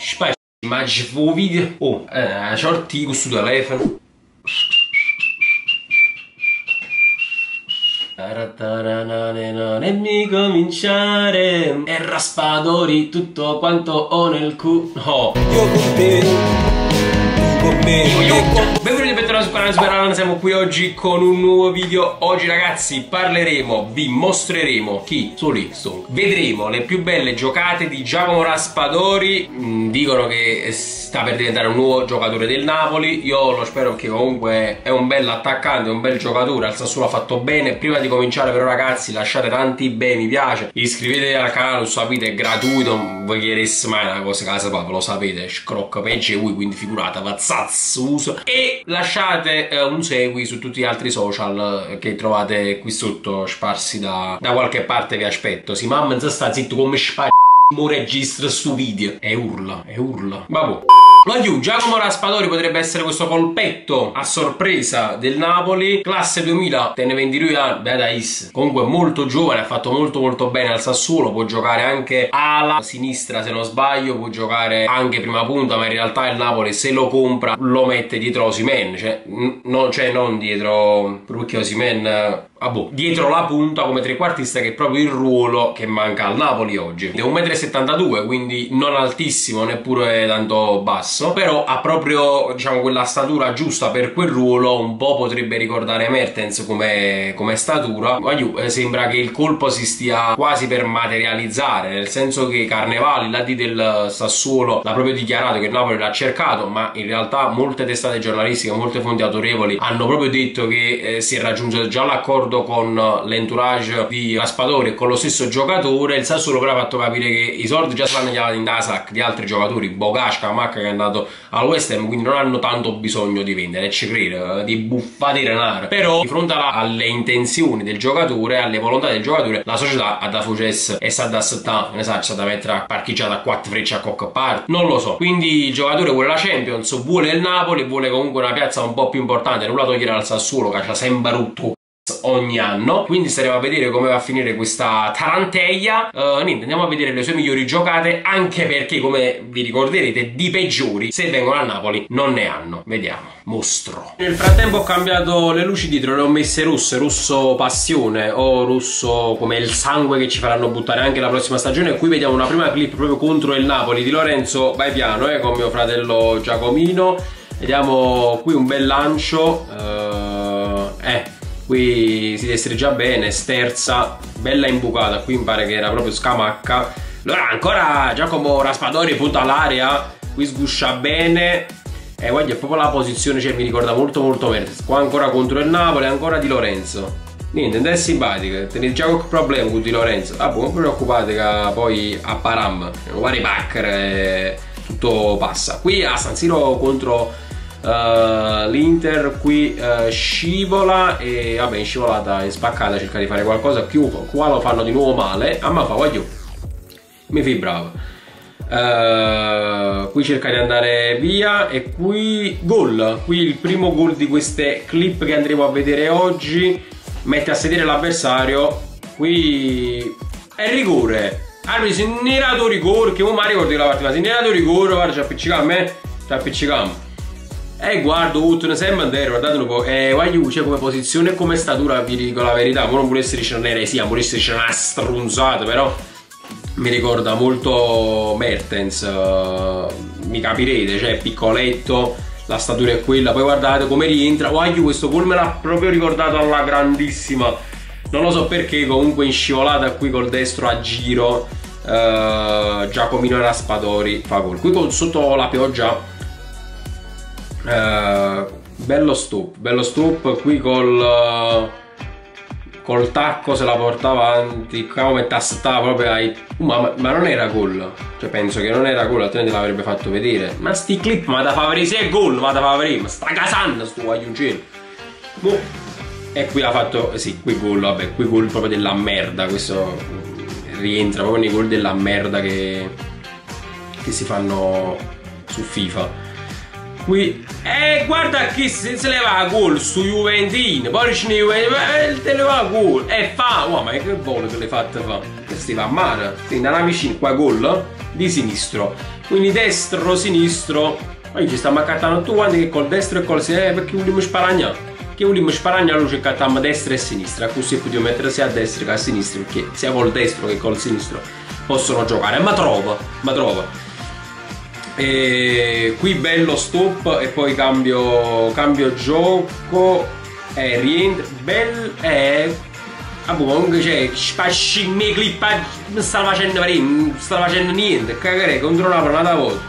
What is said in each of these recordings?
Spazio, ma c'è un video. Oh, sorti con questo telefono. Nemmeno cominciare e raspadori tutto quanto ho nel culo. No. Io con te, tu con me. Benvenuti e bentornati sul canale Super. Siamo qui oggi con un nuovo video. Oggi ragazzi parleremo, vi mostreremo chi? Solissong. Vedremo le più belle giocate di Giacomo Raspadori. Dicono che sta per diventare un nuovo giocatore del Napoli. Io lo spero, che comunque è un bel attaccante, un bel giocatore. Al Sassuolo ha fatto bene. Prima di cominciare però ragazzi lasciate tanti bei mi piace, iscrivetevi al canale, lo sapete, è gratuito, non vi chiedesse mai una cosa casa proprio, lo sapete, scrocca peggio voi, quindi figurata, vazzazzuso. E lasciate un segui su tutti gli altri social che trovate qui sotto sparsi da qualche parte. Vi aspetto. Si mamma non sta zitto come spagna, mo registra sto video e urla, vabbè. Voglio, Giacomo Raspadori potrebbe essere questo colpetto a sorpresa del Napoli. Classe 2000, te ne vendi lui a Beatais. Comunque molto giovane, ha fatto molto bene al Sassuolo. Può giocare anche ala sinistra se non sbaglio, può giocare anche prima punta, ma in realtà il Napoli se lo compra lo mette dietro Osimhen, non dietro, perché Osimhen dietro la punta come trequartista, che è proprio il ruolo che manca al Napoli oggi. È 1,72 m, quindi non altissimo neppure tanto basso, però ha proprio, diciamo, quella statura giusta per quel ruolo. Un po' potrebbe ricordare Mertens come statura. Sembra che il colpo si stia quasi per materializzare, nel senso che Carnevali, là di del Sassuolo, l'ha proprio dichiarato che il Napoli l'ha cercato, ma in realtà molte testate giornalistiche, molte fonti autorevoli hanno proprio detto che si è raggiunto già l'accordo con l'entourage di Raspadori e con lo stesso giocatore. Il Sassuolo però ha fatto capire che i soldi già saranno chiamati in Dasac di altri giocatori, Bogac, Camacca che è andato al West Ham, quindi non hanno tanto bisogno di vendere, e ci credo, di buffati denaro. Però di fronte alle intenzioni del giocatore, alle volontà del giocatore, la società ha da fucess e sa da assettare, ne sa, c'è da mettere parcheggiata a 4 frecce a cocca part, non lo so. Quindi il giocatore vuole la Champions, vuole il Napoli, vuole comunque una piazza un po' più importante, non la togliere al Sassuolo che c'ha sempre rotto ogni anno. Quindi staremo a vedere come va a finire questa taranteglia. Niente, andiamo a vedere le sue migliori giocate, anche perché come vi ricorderete di peggiori, se vengono al Napoli, non ne hanno. Vediamo, mostro. Nel frattempo ho cambiato le luci dietro, le ho messe rosse, rosso passione o rosso come il sangue che ci faranno buttare anche la prossima stagione. E qui vediamo una prima clip proprio contro il Napoli di Lorenzo. Vai piano, con mio fratello Giacomino. Vediamo qui un bel lancio, qui si destreggia bene, sterza, bella imbucata. Qui mi pare che era proprio Scamacca. Allora ancora Giacomo Raspadori punta all'area, qui sguscia bene. Guarda, è proprio la posizione, cioè mi ricorda molto Mertens. Qua ancora contro il Napoli, ancora Di Lorenzo. Niente, non è simpatica, tenete già qualche problema con Di Lorenzo. Non preoccupate che poi a Param, vari backer, tutto passa. Qui a San Siro contro l'Inter, qui scivola e vabbè, in scivolata è spaccata, cerca di fare qualcosa. Qua lo fanno di nuovo male, ma voglio, mi fai bravo. Qui cerca di andare via e qui gol. Qui il primo gol di queste clip che andremo a vedere oggi. Mette a sedere l'avversario. Qui è rigore. Allora, se ne era dato rigore, che non mi ricordo la partita, se ne era dato rigore, guarda, ci appiccica a me, ci appiccichiamo. Guardo, ne sembra andare, guardate un po'. C'è come posizione e come statura, vi dico la verità. Ma non volesse dire un'eresia, volesse dire una strunzata, però mi ricorda molto Mertens. Mi capirete, cioè piccoletto, la statura è quella. Poi guardate come rientra. Questo gol me l'ha proprio ricordato alla grandissima. Non lo so perché, comunque in scivolata qui col destro a giro. Giacomino Raspadori fa gol. Qui sotto la pioggia. Bello stop qui col tacco se la porta avanti, come tassettava proprio ai... ma non era gol, cioè penso che non era gol, altrimenti l'avrebbe fatto vedere. Ma sti clip ma da favore, se è gol ma da favore, ma sta casando sto guagliuncino. E qui ha fatto, sì, qui gol, vabbè, qui gol proprio della merda. Questo rientra proprio nei gol della merda che si fanno su FIFA. Qui, guarda chi se le va a gol su Juventino, poi ce ne te le va a gol e fa, ma che gol che le fatte fa? si va a mare, quindi andava vicino qua gol di sinistro, quindi destro, sinistro, poi ci stiamo accattando tu quanti che col destro e col sinistro, perché vogliamo sparagna, che vogliamo sparagna lui ci accattiamo destra e sinistra, così possiamo mettere sia a destra che a sinistra, perché sia col destro che col sinistro possono giocare, ma trova. E qui bello stop e poi cambio gioco e rientro comunque c'è spascimi clip non stava facendo niente, cagare contro una volta.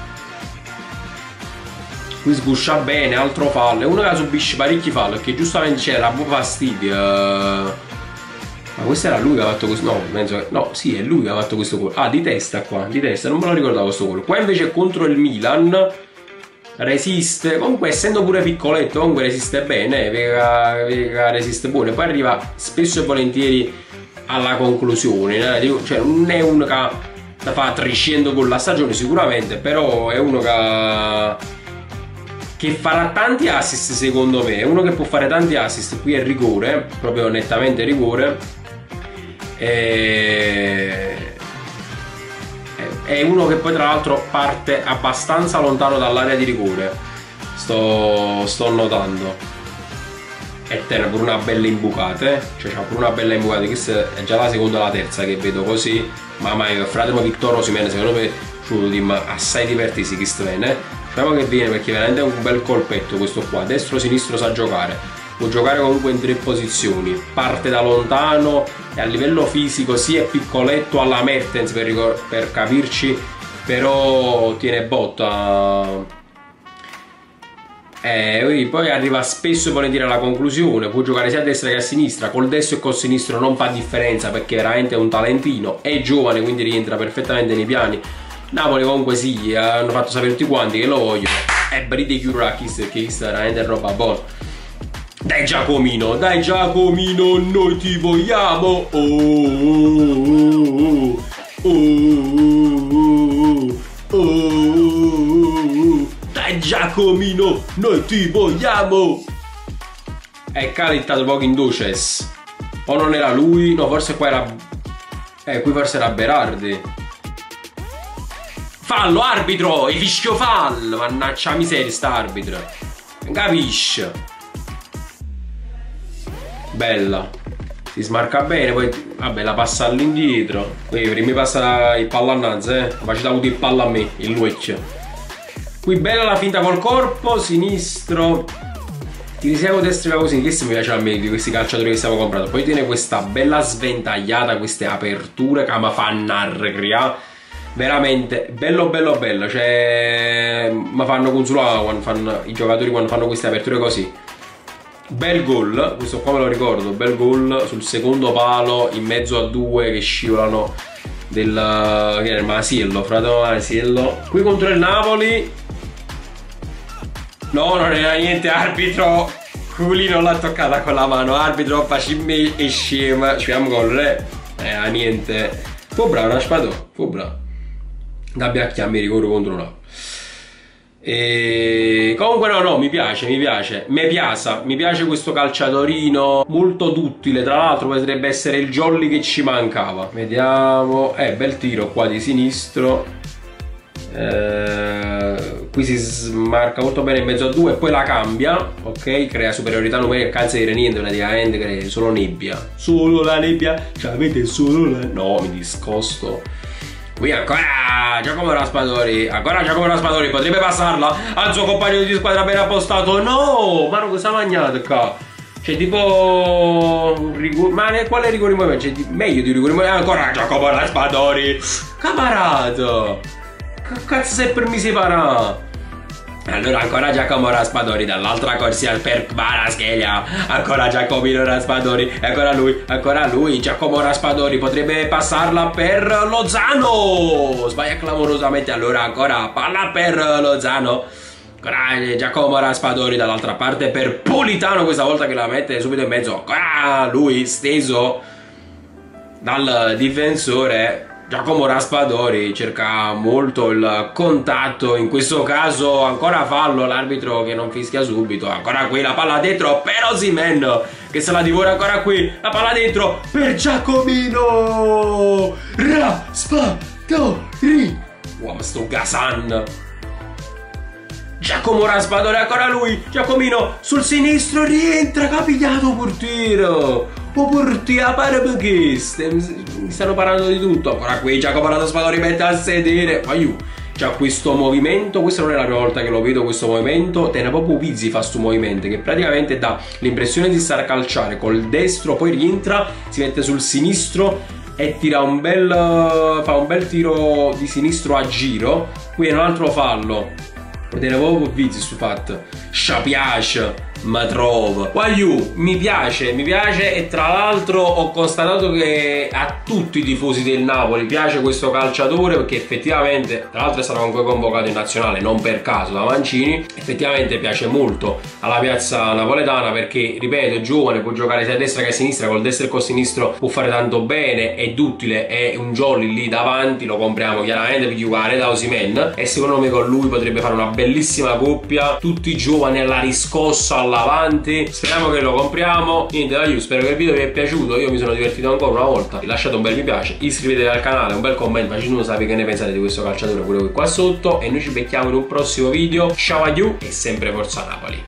Qui sguscia bene, altro fallo, è uno che subisce parecchi falli perché giustamente c'era un po' fastidio. Ma questo era lui che ha fatto questo. No, penso che. No, sì, è lui che ha fatto questo gol. Ah, di testa qua, di testa, non me lo ricordavo questo gol. Qua invece contro il Milan resiste. Comunque essendo pure piccoletto, comunque resiste bene, resiste buono. Poi arriva spesso e volentieri alla conclusione. Cioè, non è uno che fa 300 gol la stagione sicuramente, però è uno che farà tanti assist secondo me. È uno che può fare tanti assist. Qui è rigore, proprio nettamente rigore. È uno che poi tra l'altro parte abbastanza lontano dall'area di rigore, sto notando, e tiene pure una bella imbucata, cioè c'ha pure una bella imbucata. Questa è già la seconda o la terza che vedo così, ma il fratello Victor Osimhen secondo me sul team assai divertisi che viene, speriamo che viene perché veramente è un bel colpetto questo qua, destro sinistro sa giocare. Può giocare comunque in 3 posizioni, parte da lontano e a livello fisico sì è piccoletto alla Mertens per capirci, però tiene botta. Poi arriva spesso e volentieri alla conclusione, può giocare sia a destra che a sinistra, col destro e col sinistro non fa differenza perché veramente è un talentino, è giovane quindi rientra perfettamente nei piani. Napoli comunque sì, hanno fatto sapere tutti quanti che lo vogliono, e Bride Chiurakis che questa veramente è roba buona. Dai Giacomino, noi ti vogliamo. Dai Giacomino, noi ti vogliamo. È calittato poco in duces. O non era lui? No, forse qua era. Qui forse era Berardi. Fallo, arbitro! Il fischio fallo! Mannaggia miseria sta arbitro. Non capisce. Bella, si smarca bene, poi vabbè la passa all'indietro, poi prima passa il palla a Nanza, faccio avuto il palla a me, il Luec. Qui bella la finta col corpo, sinistro, ti risevo destra così, questo mi piace a me di questi calciatori che stiamo comprando. Poi tiene questa bella sventagliata, queste aperture che mi fanno arrecreare, veramente bello, cioè mi fanno consolare quando fanno i giocatori quando fanno queste aperture così. Bel gol, questo qua me lo ricordo, bel gol sul secondo palo in mezzo a due che scivolano del Masiello, fratello Masiello. Qui contro il Napoli. No, non era niente, arbitro. Culi non l'ha toccata con la mano, arbitro facciamo e scema. Ci abbiamo gol, niente. Fu bravo, una spada, fu bravo. Gabbia chiami rigore contro Napoli. E comunque no, mi piace, mi piace questo calciatorino, molto duttile, tra l'altro potrebbe essere il jolly che ci mancava. Vediamo, bel tiro qua di sinistro, qui si smarca molto bene in mezzo a due e poi la cambia, ok, crea superiorità numerica, calza di niente praticamente, crea solo nebbia, solo la nebbia, cioè avete solo la... No, mi discosto. Qui ancora Giacomo Raspadori, potrebbe passarla al suo compagno di squadra ben appostato. No, ma non cosa mangiate qua? Cioè tipo un rigore, ma quale rigore in movimento? Cioè meglio di rigore in movimento. Ancora Giacomo Raspadori, camarato, che cazzo sei per mi separare? Allora ancora Giacomo Raspadori dall'altra corsia per Kvaratskhelia, ancora Giacomino Raspadori, ancora lui, Giacomo Raspadori potrebbe passarla per Lozano, sbaglia clamorosamente, allora ancora palla per Lozano, ancora Giacomo Raspadori dall'altra parte per Politano, questa volta che la mette subito in mezzo, ancora lui steso dal difensore. Giacomo Raspadori cerca molto il contatto, in questo caso ancora fallo, l'arbitro che non fischia subito, ancora qui la palla dentro per Osimhen che se la divora, ancora qui la palla dentro per Giacomino Raspadori. Wow, sto Gazan. Giacomo Raspadori, ancora lui, Giacomino sul sinistro, rientra, capigliato portiere. O portiere pare perché mi stanno parlando di tutto. Ancora qui Giacomo Raspadori mette a sedere. Ma io c'ha questo movimento, questa non è la prima volta che lo vedo, questo movimento, te ne proprio pizzi fa sto movimento che praticamente dà l'impressione di stare a calciare col destro, poi rientra, si mette sul sinistro e tira fa un bel tiro di sinistro a giro. Qui è un altro fallo, te ne proprio pizzi sto fatto. Sciapiace ma trovo mi piace e tra l'altro ho constatato che a tutti i tifosi del Napoli piace questo calciatore, perché effettivamente tra l'altro è stato anche convocato in nazionale non per caso da Mancini. Effettivamente piace molto alla piazza napoletana perché, ripeto, è giovane, può giocare sia a destra che a sinistra, col destro e col sinistro può fare tanto bene, è duttile, è un jolly lì davanti, lo compriamo chiaramente per giocare da Osimhen e secondo me con lui potrebbe fare una bellissima coppia, tutti giovani alla riscossa avanti. Speriamo che lo compriamo. Niente, dai, spero che il video vi è piaciuto, io mi sono divertito ancora una volta. Lasciate un bel mi piace, iscrivetevi al canale, un bel commento, facetemi sapere che ne pensate di questo calciatore pure qui qua sotto e noi ci becchiamo in un prossimo video. Ciao a you e sempre Forza Napoli.